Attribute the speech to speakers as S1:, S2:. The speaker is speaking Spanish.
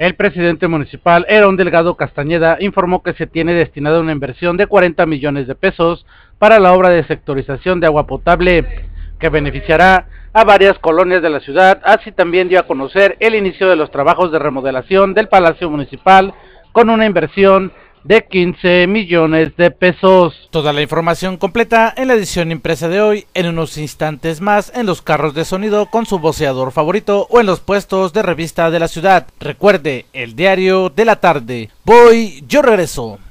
S1: El presidente municipal, Herón Delgado Castañeda, informó que se tiene destinada una inversión de 40 millones de pesos para la obra de sectorización de agua potable, que beneficiará a varias colonias de la ciudad. Así también dio a conocer el inicio de los trabajos de remodelación del Palacio Municipal con una inversión de 15 millones de pesos.
S2: Toda la información completa en la edición impresa de hoy, en unos instantes más en los carros de sonido con su voceador favorito o en los puestos de revista de la ciudad. Recuerde, el diario de la tarde. Voy, yo regreso.